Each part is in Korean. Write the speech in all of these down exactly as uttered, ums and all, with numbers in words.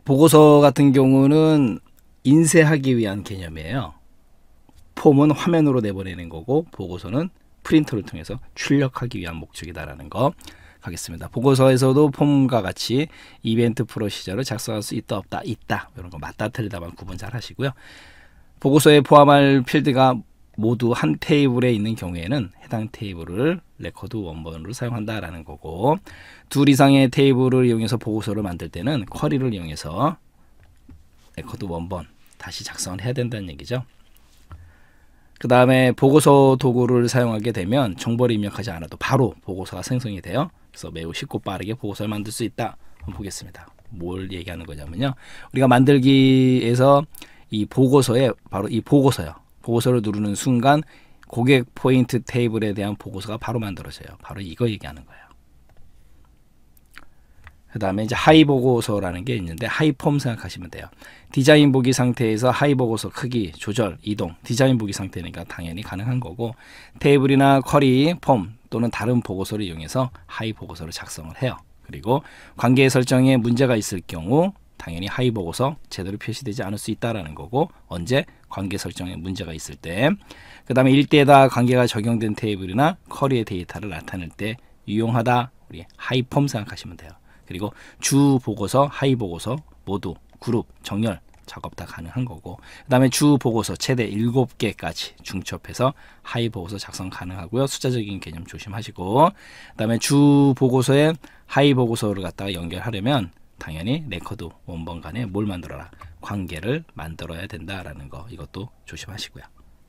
보고서 같은 경우는 인쇄하기 위한 개념이에요. 폼은 화면으로 내보내는 거고 보고서는 프린터를 통해서 출력하기 위한 목적이다라는 거 하겠습니다. 보고서에서도 폼과 같이 이벤트 프로시저를 작성할 수 있다 없다 있다 이런 거 맞다 틀리다만 구분 잘 하시고요. 보고서에 포함할 필드가 모두 한 테이블에 있는 경우에는 해당 테이블을 레코드 원본으로 사용한다라는 거고, 둘 이상의 테이블을 이용해서 보고서를 만들 때는 쿼리를 이용해서 레코드 원본 다시 작성을 해야 된다는 얘기죠. 그 다음에 보고서 도구를 사용하게 되면 정보를 입력하지 않아도 바로 보고서가 생성이 돼요. 그래서 매우 쉽고 빠르게 보고서를 만들 수 있다. 한번 보겠습니다. 뭘 얘기하는 거냐면요, 우리가 만들기에서 이 보고서에 바로 이 보고서요. 보고서를 누르는 순간 고객 포인트 테이블에 대한 보고서가 바로 만들어져요. 바로 이거 얘기하는 거예요. 그 다음에 이제 하이 보고서라는 게 있는데 하이 폼 생각하시면 돼요. 디자인 보기 상태에서 하이 보고서 크기 조절, 이동, 디자인 보기 상태니까 당연히 가능한 거고, 테이블이나 쿼리, 폼 또는 다른 보고서를 이용해서 하이 보고서를 작성을 해요. 그리고 관계 설정에 문제가 있을 경우 당연히 하이 보고서 제대로 표시되지 않을 수 있다라는 거고, 언제? 관계 설정에 문제가 있을 때. 그 다음에 일대에다 관계가 적용된 테이블이나 쿼리의 데이터를 나타낼 때 유용하다. 우리 하이 폼 생각하시면 돼요. 그리고 주 보고서, 하이 보고서 모두 그룹, 정렬 작업 다 가능한 거고, 그 다음에 주 보고서 최대 일곱 개까지 중첩해서 하이 보고서 작성 가능하고요. 숫자적인 개념 조심하시고, 그 다음에 주 보고서에 하이 보고서를 갖다가 연결하려면 당연히 레코드 원본 간에 뭘 만들어라? 관계를 만들어야 된다라는 거, 이것도 조심하시고요.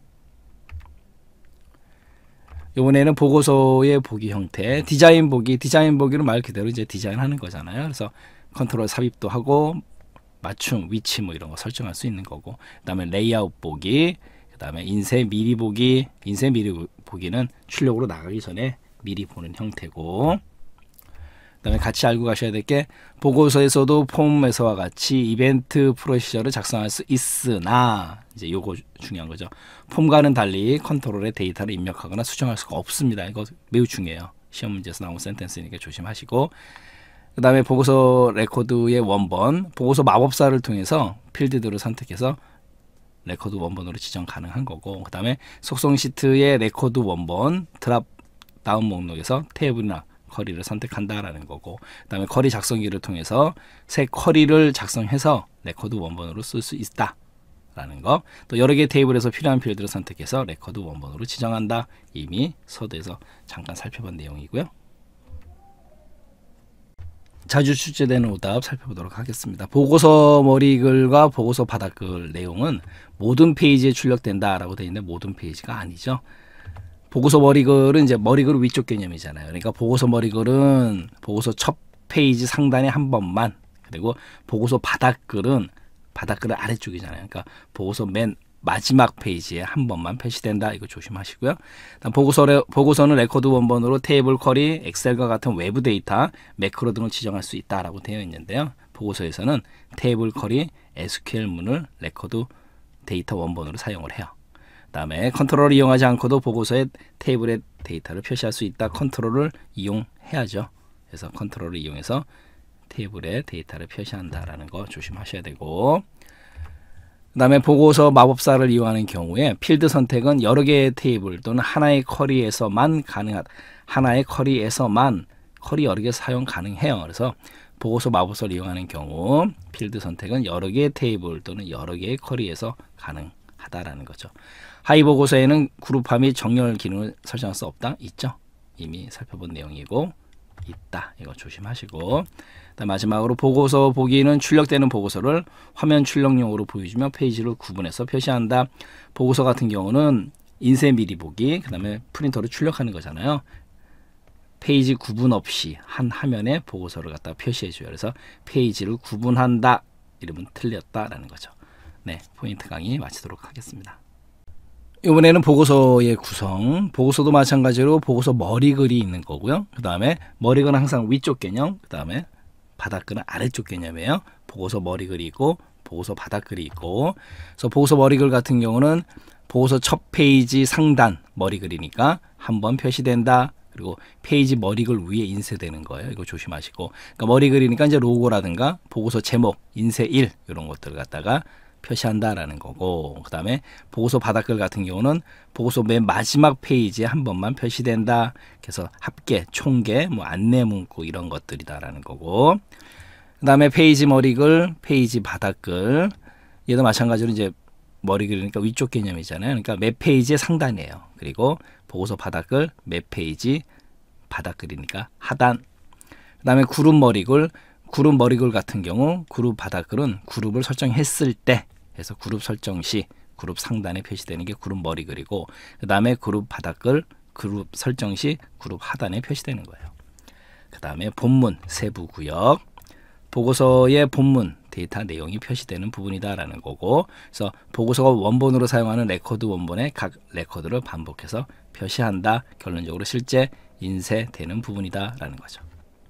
이번에는 보고서의 보기 형태, 디자인 보기, 디자인 보기는 말 그대로 이제 디자인하는 거잖아요. 그래서 컨트롤 삽입도 하고 맞춤, 위치 뭐 이런 거 설정할 수 있는 거고, 그 다음에 레이아웃 보기, 그 다음에 인쇄 미리 보기, 인쇄 미리 보기는 출력으로 나가기 전에 미리 보는 형태고, 그 다음에 같이 알고 가셔야 될 게, 보고서에서도 폼에서와 같이 이벤트 프로시저를 작성할 수 있으나, 이제 요거 중요한 거죠. 폼과는 달리 컨트롤에 데이터를 입력하거나 수정할 수가 없습니다. 이거 매우 중요해요. 시험 문제에서 나온 센텐스니까 조심하시고, 그 다음에 보고서 레코드의 원본, 보고서 마법사를 통해서 필드들을 선택해서 레코드 원본으로 지정 가능한 거고, 그 다음에 속성 시트의 레코드 원본 드랍 다운 목록에서 테이블이나 쿼리를 선택한다라는 거고, 그 다음에 쿼리 작성기를 통해서 새 쿼리를 작성해서 레코드 원본으로 쓸 수 있다 라는 거, 또 여러 개의 테이블에서 필요한 필드를 선택해서 레코드 원본으로 지정한다. 이미 서두에서 잠깐 살펴본 내용이고요. 자주 출제되는 오답 살펴보도록 하겠습니다. 보고서 머리글과 보고서 바닥글 내용은 모든 페이지에 출력된다 라고 되어 있는데 모든 페이지가 아니죠. 보고서 머리글은 이제 머리글 위쪽 개념이잖아요. 그러니까 보고서 머리글은 보고서 첫 페이지 상단에 한 번만, 그리고 보고서 바닥글은 바닥글은 아래쪽이잖아요. 그러니까 보고서 맨 마지막 페이지에 한 번만 표시된다. 이거 조심하시고요. 보고서, 보고서는 레코드 원본으로 테이블 쿼리, 엑셀과 같은 외부 데이터, 매크로 등을 지정할 수 있다라고 되어 있는데요. 보고서에서는 테이블 쿼리, 에스큐엘문을 레코드 데이터 원본으로 사용을 해요. 그 다음에 컨트롤을 이용하지 않고도 보고서에 테이블의 데이터를 표시할 수 있다. 컨트롤을 이용해야죠. 그래서 컨트롤을 이용해서 테이블에 데이터를 표시한다라는 거 조심하셔야 되고, 그 다음에 보고서 마법사를 이용하는 경우에 필드 선택은 여러 개의 테이블 또는 하나의 쿼리에서만 가능하다. 하나의 쿼리에서만, 쿼리 여러 개 사용 가능해요. 그래서 보고서 마법사를 이용하는 경우 필드 선택은 여러 개의 테이블 또는 여러 개의 쿼리에서 가능하다라는 거죠. 하이 보고서에는 그룹화 및 정렬 기능을 설정할 수 없다? 있죠. 이미 살펴본 내용이고 있다. 이거 조심하시고, 마지막으로 보고서 보기는 출력되는 보고서를 화면 출력용으로 보여주며 페이지를 구분해서 표시한다. 보고서 같은 경우는 인쇄 미리 보기, 그 다음에 프린터로 출력하는 거잖아요. 페이지 구분 없이 한 화면에 보고서를 갖다 표시해줘요. 그래서 페이지를 구분한다. 이러면 틀렸다라는 거죠. 네, 포인트 강의 마치도록 하겠습니다. 이번에는 보고서의 구성, 보고서도 마찬가지로 보고서 머리글이 있는 거고요. 그 다음에 머리글은 항상 위쪽 개념, 그 다음에 바닥글은 아래쪽 개념이에요. 보고서 머리글이 있고 보고서 바닥글이 있고, 그래서 보고서 머리글 같은 경우는 보고서 첫 페이지 상단 머리글이니까 한 번 표시된다. 그리고 페이지 머리글 위에 인쇄되는 거예요. 이거 조심하시고. 그러니까 머리글이니까 이제 로고라든가 보고서 제목, 인쇄 일 이런 것들을 갖다가 표시한다라는 거고, 그 다음에 보고서 바닥글 같은 경우는 보고서 맨 마지막 페이지에 한 번만 표시된다. 그래서 합계, 총계, 뭐 안내 문구 이런 것들이다라는 거고, 그 다음에 페이지 머리글, 페이지 바닥글, 얘도 마찬가지로 이제 머리글이니까 위쪽 개념이잖아요. 그러니까 몇 페이지의 상단이에요. 그리고 보고서 바닥글, 몇 페이지 바닥글이니까 하단. 그 다음에 그룹 머리글, 그룹 머리글 같은 경우 그룹 바닥글은 그룹을 설정했을 때, 그래서 그룹 설정 시 그룹 상단에 표시되는 게 그룹 머리글이고, 그 다음에 그룹 바닥글, 그룹 설정 시 그룹 하단에 표시되는 거예요. 그 다음에 본문, 세부 구역, 보고서의 본문, 데이터 내용이 표시되는 부분이다라는 거고, 그래서 보고서가 원본으로 사용하는 레코드 원본의 각 레코드를 반복해서 표시한다. 결론적으로 실제 인쇄되는 부분이다라는 거죠.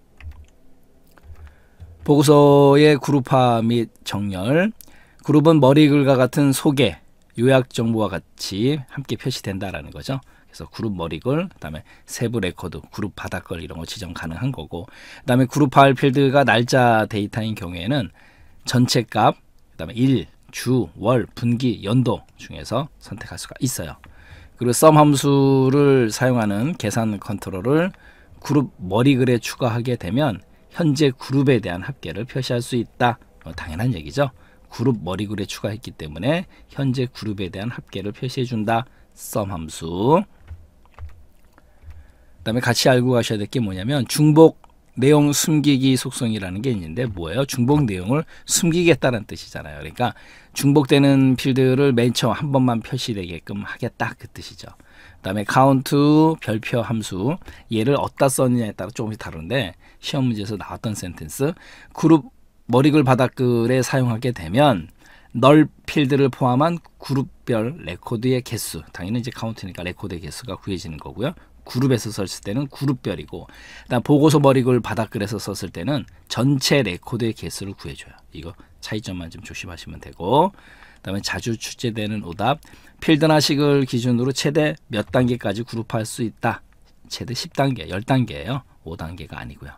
보고서의 그룹화 및 정렬, 그룹은 머리글과 같은 소개, 요약 정보와 같이 함께 표시된다라는 거죠. 그래서 그룹 머리글, 그다음에 세부 레코드, 그룹 바닥글 이런 거 지정 가능한 거고, 그다음에 그룹 파일 필드가 날짜 데이터인 경우에는 전체 값, 그다음에 일, 주, 월, 분기, 연도 중에서 선택할 수가 있어요. 그리고 썸 함수를 사용하는 계산 컨트롤을 그룹 머리글에 추가하게 되면 현재 그룹에 대한 합계를 표시할 수 있다. 어, 당연한 얘기죠. 그룹 머리글에 추가했기 때문에 현재 그룹에 대한 합계를 표시해 준다. 썸 함수. 그 다음에 같이 알고 가셔야 될 게 뭐냐면 중복 내용 숨기기 속성이라는 게 있는데 뭐예요? 중복 내용을 숨기겠다는 뜻이잖아요. 그러니까 중복되는 필드를 맨 처음 한 번만 표시되게끔 하겠다 그 뜻이죠. 그 다음에 카운트 별표 함수, 얘를 어디다 썼느냐에 따라 조금씩 다른데 시험 문제에서 나왔던 센텐스, 그룹 머리글 바닥글에 사용하게 되면 널 필드를 포함한 그룹별 레코드의 개수, 당연히 이제 카운트니까 레코드의 개수가 구해지는 거고요. 그룹에서 썼을 때는 그룹별이고, 그다음 보고서 머리글 바닥글에서 썼을 때는 전체 레코드의 개수를 구해줘요. 이거 차이점만 좀 조심하시면 되고, 그다음에 자주 출제되는 오답, 필드나 식을 기준으로 최대 몇 단계까지 그룹할 수 있다. 최대 십 단계, 십 단계예요. 오 단계가 아니고요.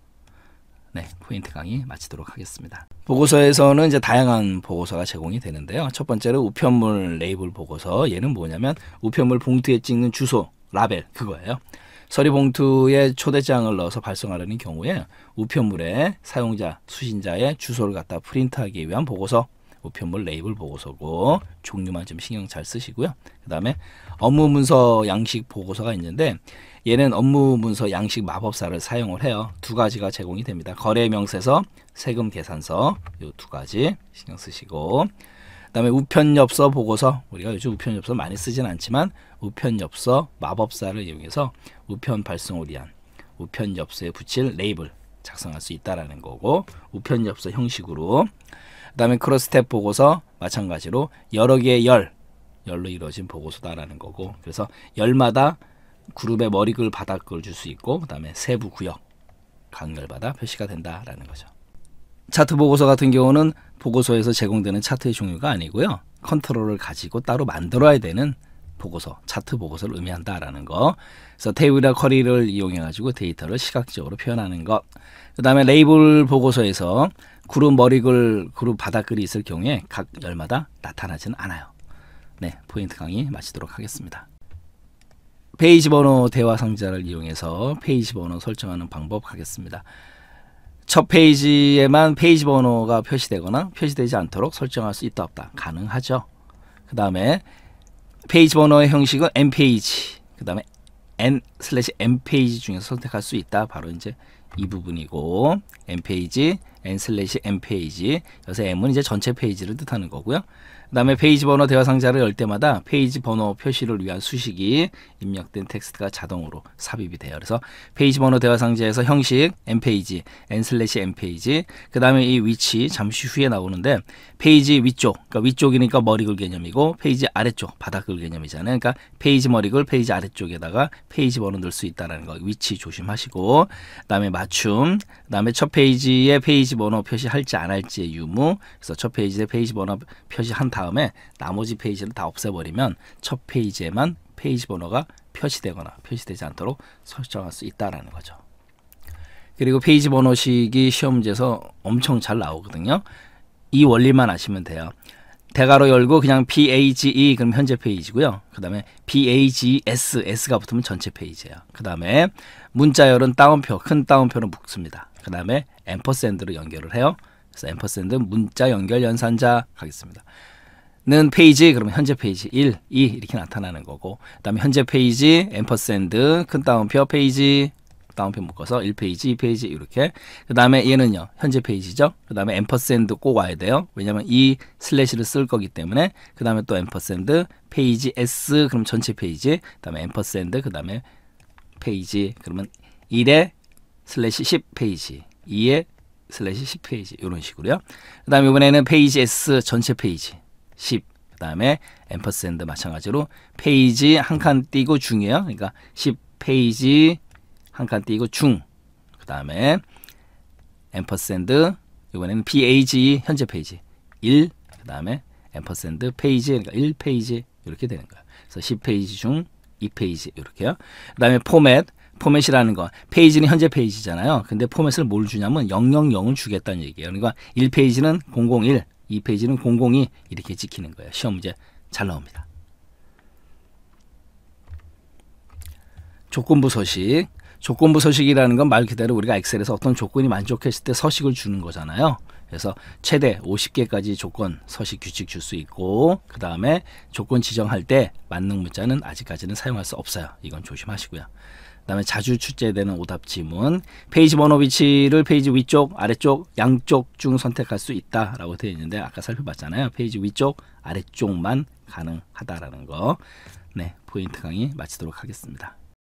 네, 포인트 강의 마치도록 하겠습니다. 보고서에서는 이제 다양한 보고서가 제공이 되는데요. 첫 번째로 우편물 레이블 보고서. 얘는 뭐냐면 우편물 봉투에 찍는 주소, 라벨 그거예요. 서류 봉투에 초대장을 넣어서 발송하려는 경우에 우편물에 사용자, 수신자의 주소를 갖다 프린트하기 위한 보고서, 우편물 레이블 보고서고, 종류만 좀 신경 잘 쓰시고요. 그 다음에 업무 문서 양식 보고서가 있는데 얘는 업무 문서 양식 마법사를 사용을 해요. 두 가지가 제공이 됩니다. 거래 명세서, 세금 계산서, 이 두 가지 신경 쓰시고, 그 다음에 우편엽서 보고서, 우리가 요즘 우편엽서 많이 쓰진 않지만 우편엽서 마법사를 이용해서 우편 발송을 위한 우편엽서에 붙일 레이블 작성할 수 있다라는 거고, 우편엽서 형식으로. 그 다음에 크로스탭 보고서 마찬가지로 여러 개의 열, 열로 이루어진 보고서다라는 거고, 그래서 열마다 그룹의 머리글 바닥글 줄 수 있고, 그 다음에 세부 구역 간결마다 표시가 된다라는 거죠. 차트 보고서 같은 경우는 보고서에서 제공되는 차트의 종류가 아니고요. 컨트롤을 가지고 따로 만들어야 되는 보고서, 차트 보고서를 의미한다라는 거. 그래서 테이블이나 쿼리를 이용해 가지고 데이터를 시각적으로 표현하는 것. 그 다음에 레이블 보고서에서 그룹 머리글, 그룹 바닥글이 있을 경우에 각 열마다 나타나지는 않아요. 네, 포인트 강의 마치도록 하겠습니다. 페이지 번호 대화 상자를 이용해서 페이지 번호 설정하는 방법 하겠습니다. 첫 페이지에만 페이지 번호가 표시되거나 표시되지 않도록 설정할 수 있다 없다 가능하죠. 그 다음에 페이지 번호의 형식은 N페이지, 그 다음에 N 슬래시 N페이지 중에서 선택할 수 있다. 바로 이제 이 부분이고, N페이지, N 슬래시 N페이지. 여기서 M은 이제 전체 페이지를 뜻하는 거고요. 그 다음에 페이지 번호 대화 상자를 열 때마다 페이지 번호 표시를 위한 수식이 입력된 텍스트가 자동으로 삽입이 돼요. 그래서 페이지 번호 대화 상자에서 형식 N페이지, N 슬래시 N페이지, 그 다음에 이 위치 잠시 후에 나오는데, 페이지 위쪽, 그러니까 위쪽이니까 머리글 개념이고, 페이지 아래쪽 바닥글 개념이잖아요. 그러니까 페이지 머리글, 페이지 아래쪽에다가 페이지 번호 넣을 수 있다는 거, 위치 조심하시고, 그 다음에 맞춤, 그 다음에 첫 페이지에 페이지 번호 표시할지 안 할지의 유무. 그래서 첫 페이지에 페이지 번호 표시한 다음에 나머지 페이지를 다 없애버리면 첫 페이지에만 페이지 번호가 표시되거나 표시되지 않도록 설정할 수 있다라는 거죠. 그리고 페이지 번호식이 시험 문제에서 엄청 잘 나오거든요. 이 원리만 아시면 돼요. 대괄호 열고 그냥 페이지 그럼 현재 페이지고요. 그 다음에 페이지에스, S가 붙으면 전체 페이지예요. 그 다음에 문자열은 따옴표, 큰 따옴표로 묶습니다. 그 다음에 앰퍼샌드로 연결을 해요. 그래서 앰퍼샌드 문자 연결 연산자 가겠습니다. 는 페이지 그러면 현재 페이지 일, 이 이렇게 나타나는 거고, 그 다음에 현재 페이지 앰퍼샌드 큰 따옴표 페이지 따옴표 묶어서 일 페이지, 이 페이지 이렇게. 그 다음에 얘는요 현재 페이지죠. 그 다음에 앰퍼샌드 꼭 와야 돼요. 왜냐면 이 슬래시를 쓸 거기 때문에. 그 다음에 또 앰퍼샌드 페이지 S 그럼 전체 페이지. 그 다음에 앰퍼샌드 그 다음에 페이지 그러면 일에 슬래시 십 페이지, 이에 슬래시 십 페이지 이런 식으로요. 그 다음에 이번에는 페이지 S 전체 페이지 십. 그 다음에 앰퍼샌드 마찬가지로 페이지 한 칸 띄고 중이에요. 그러니까 십 페이지 한 칸 띄고 중. 그 다음에 앰퍼샌드 이번에는 페이지 현재 페이지 일. 그 다음에 앰퍼샌드 페이지 그러니까 일 페이지 이렇게 되는 거예요. 그래서 십 페이지 중 이 페이지 이렇게요. 그 다음에 포맷. 포맷이라는 거 페이지는 현재 페이지잖아요. 근데 포맷을 뭘 주냐면 영영영을 주겠다는 얘기예요. 그러니까 일 페이지는 공공일, 이 페이지는 공공이 이렇게 찍히는 거예요. 시험 문제 잘 나옵니다. 조건부 서식. 조건부 서식이라는 건 말 그대로 우리가 엑셀에서 어떤 조건이 만족했을 때 서식을 주는 거잖아요. 그래서 최대 오십 개까지 조건 서식 규칙 줄 수 있고, 그 다음에 조건 지정할 때 만능 문자는 아직까지는 사용할 수 없어요. 이건 조심하시고요. 그 다음에 자주 출제되는 오답 지문. 페이지 번호 위치를 페이지 위쪽, 아래쪽, 양쪽 중 선택할 수 있다라고 되어 있는데 아까 살펴봤잖아요. 페이지 위쪽, 아래쪽만 가능하다라는 거. 네, 포인트 강의 마치도록 하겠습니다.